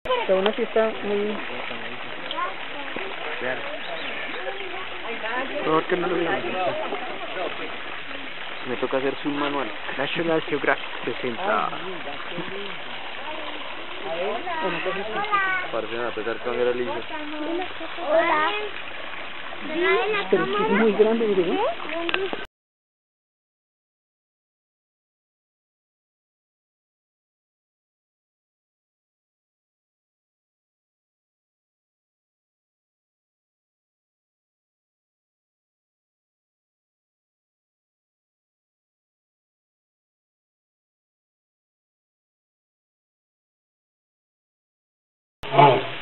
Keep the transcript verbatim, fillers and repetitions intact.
Pero aún así está muy... Mejor que no lo veamos. Me toca hacerse un manual. National Geographic presenta. Parce, me va a tocar cambiar el hijo. Hola. Pero es que es muy grande, ¿verdad? Oh.